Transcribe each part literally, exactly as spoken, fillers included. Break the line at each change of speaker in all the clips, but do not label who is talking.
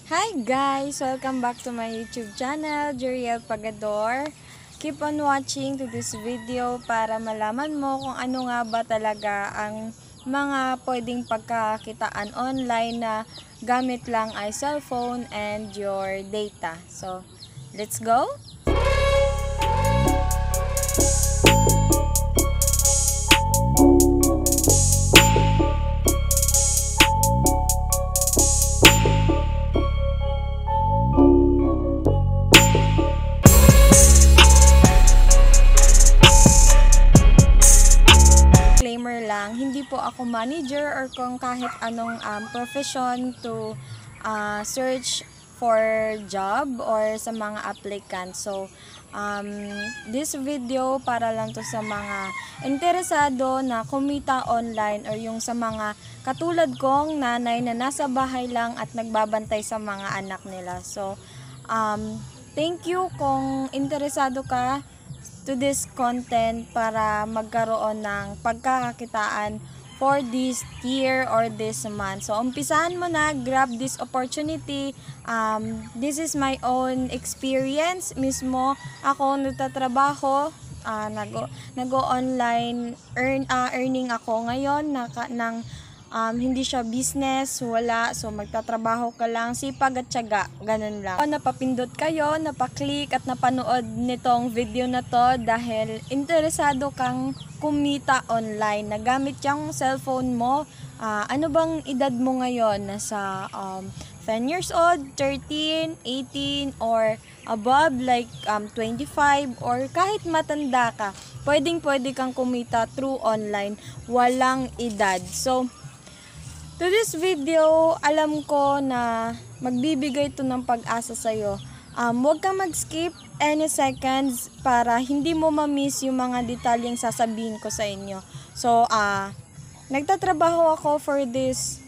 Hi guys! Welcome back to my YouTube channel, Jeriel Pagador. Keep on watching to this video para malaman mo kung ano nga ba talaga ang mga pwedeng pagkakakitaan online na gamit lang ay cellphone and your data. So, let's go! Lang, hindi po ako manager or kung kahit anong um, profession to uh, search for job or sa mga applicants. So, um, this video para lang to sa mga interesado na kumita online or yung sa mga katulad kong nanay na nasa bahay lang at nagbabantay sa mga anak nila. So, um, thank you kung interesado ka to this content para magkaroon ng pagkakakitaan for this year or this month. So, umpisahan mo na, grab this opportunity. Um, this is my own experience mismo. Ako nagtatrabaho, uh, nag-online earn, uh, earning ako ngayon na, ng Um, hindi siya business, wala. So, magtatrabaho ka lang, sipag at tiyaga. Ganun lang. O, napapindot kayo, napaklik at napanood nitong video na to dahil interesado kang kumita online. Nagamit yung cellphone mo. Uh, ano bang edad mo ngayon? Nasa um, ten years old, thirteen, eighteen, or above like um, twenty-five, or kahit matanda ka. Pwedeng pwede kang kumita through online. Walang edad. So, to this video, alam ko na magbibigay to ng pag-asa sa'yo. Um, huwag kang mag-skip any seconds para hindi mo ma-miss yung mga detalyeng sasabihin ko sa inyo. So, uh, nagtatrabaho ako for this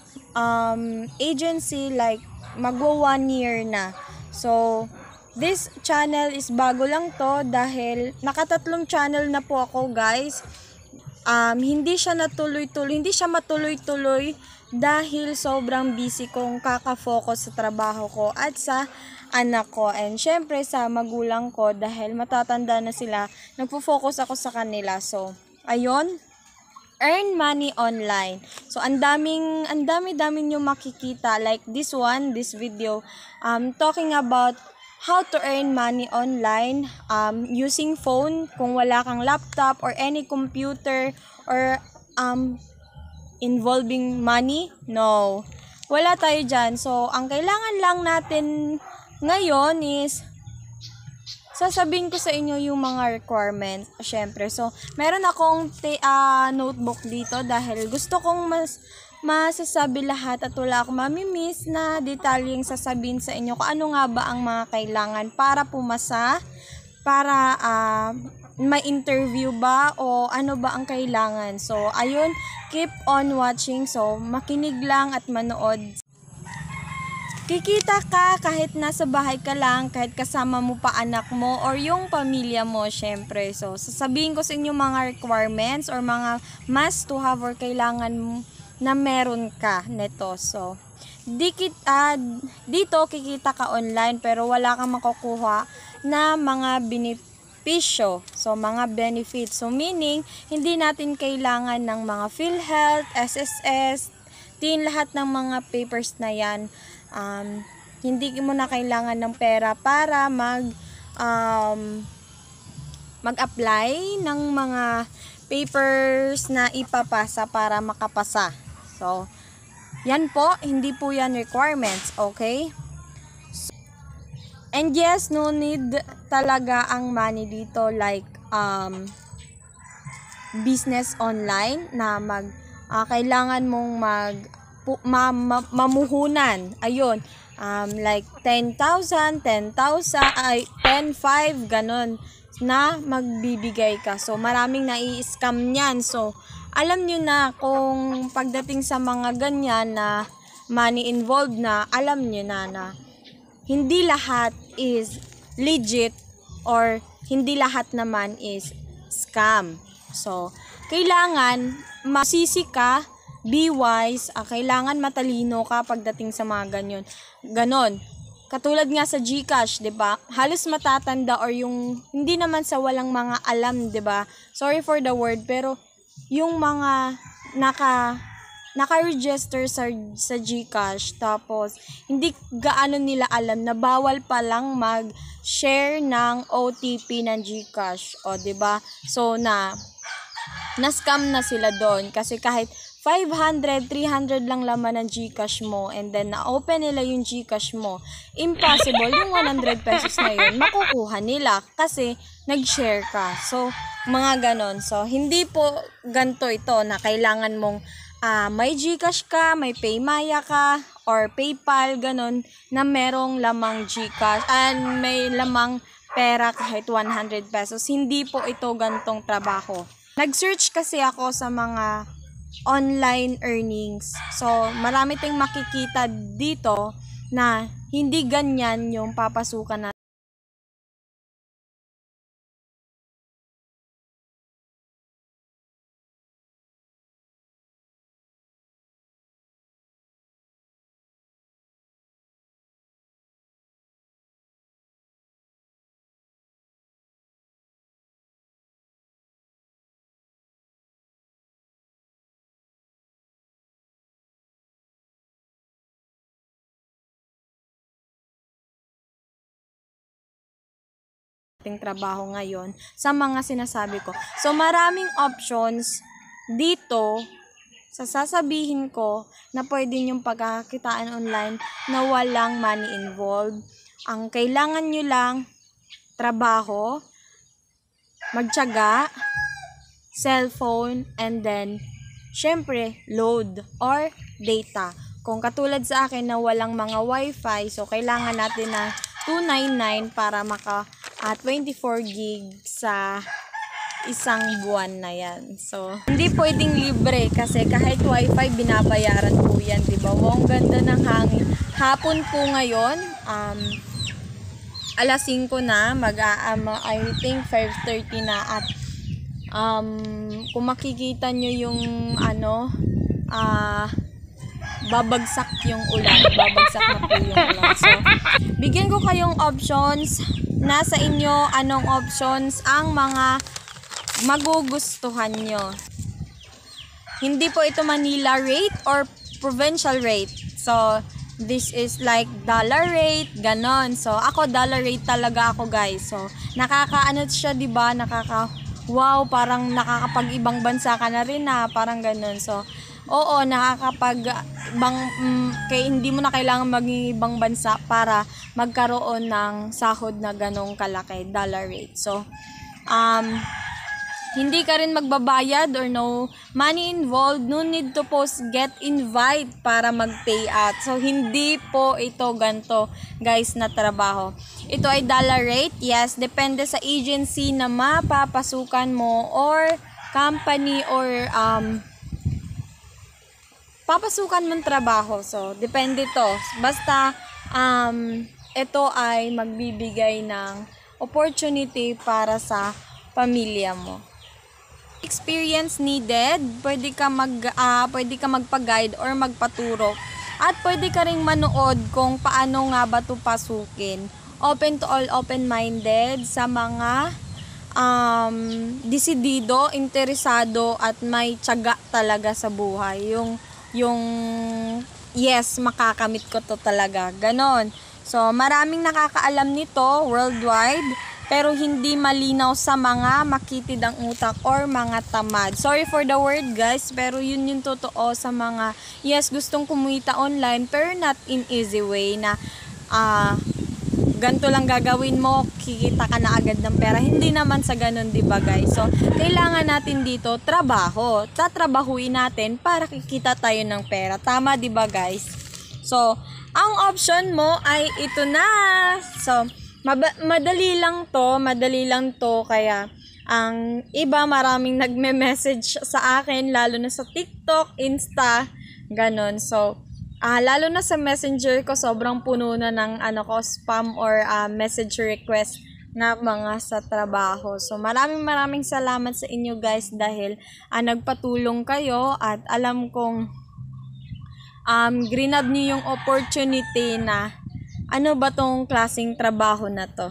um, agency like magwa one year na. So, this channel is bago lang to dahil nakatatlong channel na po ako, guys. Um, hindi siya natuloy-tuloy, hindi siya matuloy-tuloy dahil sobrang busy kong kaka-focus sa trabaho ko at sa anak ko. And syempre sa magulang ko dahil matatanda na sila, nagpo-focus ako sa kanila. So, ayun, earn money online. So, ang daming, ang dami-dami nyo makikita. Like this one, this video, um, talking about how to earn money online um, using phone kung wala kang laptop or any computer or um, involving money. No. Wala tayo dyan. So, ang kailangan lang natin ngayon is sasabihin ko sa inyo yung mga requirements. Syempre. So, meron akong uh, notebook dito dahil gusto kong mas masasabi lahat at wala akong mamimiss na detalyeng sasabihin sa inyo kung ano nga ba ang mga kailangan para pumasa, para uh, may interview ba o ano ba ang kailangan. So, ayun, keep on watching. So, makinig lang at manood. Kikita ka kahit nasa bahay ka lang, kahit kasama mo pa anak mo or yung pamilya mo, syempre. So, sasabihin ko sa inyo mga requirements or mga must to have or kailangan mo na meron ka neto. So, dikit, uh, dito kikita ka online pero wala kang makukuha na mga benepisyo. So, mga benefits. So, meaning, hindi natin kailangan ng mga PhilHealth, S S S, tin lahat ng mga papers na yan. Um, hindi mo na kailangan ng pera para mag um, mag-apply ng mga papers na ipapasa para makapasa. So, yan po, hindi po yan requirements, okay? So, and yes, no need talaga ang money dito like um, business online na mag, uh, kailangan mong mag, pu, ma, ma, mamuhunan. Ayun, um, like ten thousand, ten thousand, ay, ten, five, ganun na magbibigay ka. So, maraming nai-scam niyan. So, alam nyo na kung pagdating sa mga ganyan na money involved na, alam nyo na na hindi lahat is legit or hindi lahat naman is scam. So, kailangan masisi ka be wise, uh, kailangan matalino ka pagdating sa mga ganyan. Ganon. Katulad nga sa GCash, 'di ba? Halos matatanda or yung hindi naman sa walang mga alam, 'di ba? Sorry for the word, pero yung mga naka naka-register sa sa GCash tapos hindi gaano nila alam na bawal pa lang mag-share ng O T P ng GCash, o 'di ba? So na na-scam na sila doon kasi kahit five hundred, three hundred lang laman ng GCash mo and then na-open nila yung GCash mo, impossible yung one hundred pesos na yun makukuha nila kasi nag-share ka. So, mga ganon. So, hindi po ganito ito na kailangan mong uh, may GCash ka, may Paymaya ka, or PayPal, ganon, na merong lamang GCash and may lamang pera kahit one hundred pesos. Hindi po ito gantong trabaho. Nag-search kasi ako sa mga online earnings. So, marami tayong makikita dito na hindi ganyan yung papasukan natin. Trabaho ngayon sa mga sinasabi ko. So, maraming options dito sa sasabihin ko na pwede niyong pagkakakitaan online na walang money involved. Ang kailangan nyo lang, trabaho, magtiyaga, cellphone, and then, syempre, load or data. Kung katulad sa akin na walang mga wifi, so kailangan natin ng two ninety-nine para maka at uh, twenty-four gig sa isang buwan na yan. So, hindi pwedeng libre kasi kahit wifi binabayaran po yan, diba? Wow, ang ganda ng hangin. Hapon po ngayon, um, alas singko na, mag um, I think five thirty na at um, kung makikita nyo yung ano, ah, uh, babagsak yung ulan. Babagsak na po yung ulan. So, bigyan ko kayong options. Nasa inyo anong options ang mga magugustuhan nyo. Hindi po ito Manila rate or provincial rate. So, this is like dollar rate, ganon. So, ako dollar rate talaga ako, guys. So, nakakaano siya, diba? Nakaka, wow, parang nakakapag-ibang bansa ka na rin na, parang ganon. So, oo, nakakapag bang, mm, kay, hindi mo na kailangan maging ibang bansa para magkaroon ng sahod na ganong kalaki, dollar rate. So, um, hindi ka rin magbabayad or no money involved, no need to post get invite para mag-pay out. So, hindi po ito ganto, guys, na trabaho. Ito ay dollar rate, yes, depende sa agency na mapapasukan mo or company or um, papasukan mong trabaho. So, depende to. Basta, um, ito ay magbibigay ng opportunity para sa pamilya mo. Experience needed, pwede ka mag uh, pwede ka magpa-guide or magpaturo. At pwede ka ring manood kung paano nga ba 'to pasukin. Open to all, open-minded sa mga um, desidido, interesado at may tiyaga talaga sa buhay. Yung yung yes, makakamit ko to talaga. Ganon. So, maraming nakakaalam nito worldwide, pero hindi malinaw sa mga makitid ang utak or mga tamad. Sorry for the word, guys, pero yun yung totoo sa mga yes, gustong kumita online pero not in easy way na ah uh, ganito lang gagawin mo, kikita ka na agad ng pera. Hindi naman sa ganun, diba, guys? So, kailangan natin dito trabaho. Tatrabahuin natin para kikita tayo ng pera. Tama, diba, guys? So, ang option mo ay ito na. So, madali lang to, madali lang to. Kaya, ang iba maraming nagme-message sa akin, lalo na sa TikTok, Insta, ganon. So, Ah, lalo na sa messenger ko, sobrang puno na ng ano ko, spam or uh, message request na mga sa trabaho. So maraming maraming salamat sa inyo guys dahil ah, nagpatulong kayo at alam kong um, grinab niyo yung opportunity na ano ba tong klaseng trabaho na to.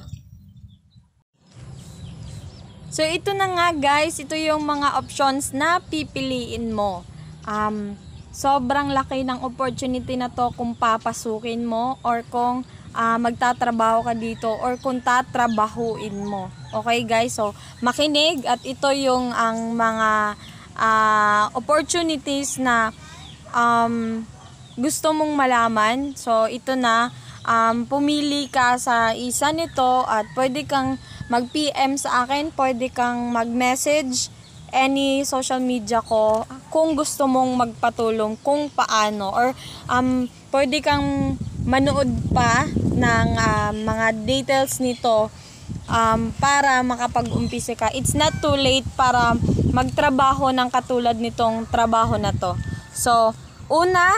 So ito na nga guys, ito yung mga options na pipiliin mo. Um, sobrang laki ng opportunity na to kung papasukin mo or kung uh, magtatrabaho ka dito or kung tatrabahuin mo. Okay guys, so makinig at ito yung ang mga uh, opportunities na um, gusto mong malaman. So ito na, um, pumili ka sa isa nito at pwede kang mag-P M sa akin, pwede kang mag-message any social media ko kung gusto mong magpatulong kung paano, or um, pwede kang manood pa ng uh, mga details nito um, para makapag-umpisa ka. It's not too late para magtrabaho ng katulad nitong trabaho na to. So, una,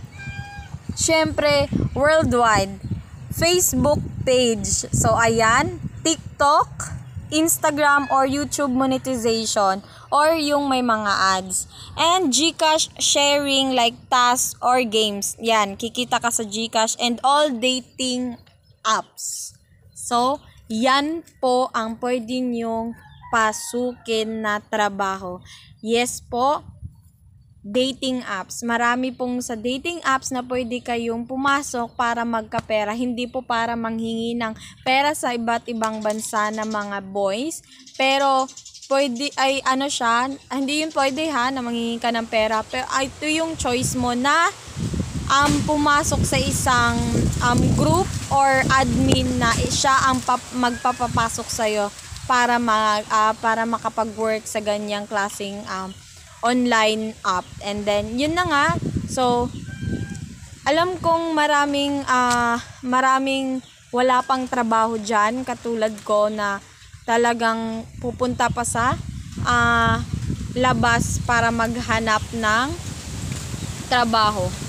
syempre, worldwide, Facebook page. So, ayan, TikTok, Instagram or YouTube monetization or yung may mga ads. And Gcash sharing like tasks or games. Yan, kikita ka sa Gcash and all dating apps. So, yan po ang pwede nyong pasukin na trabaho. Yes po, dating apps. Marami pong sa dating apps na pwede kayong pumasok para magkapera. Hindi po para manghingi ng pera sa iba't ibang bansa na mga boys. Pero pwede ay ano siya, hindi yun pwede ha na manghingi ka ng pera. Pero ay, ito yung choice mo na um, pumasok sa isang um, group or admin na siya ang pap- magpapapasok sa'yo para, mag, uh, para makapag-work sa ganyang klaseng um, online app. And then yun na nga, so alam kong maraming uh, maraming wala pang trabaho dyan katulad ko na talagang pupunta pa sa uh, labas para maghanap ng trabaho.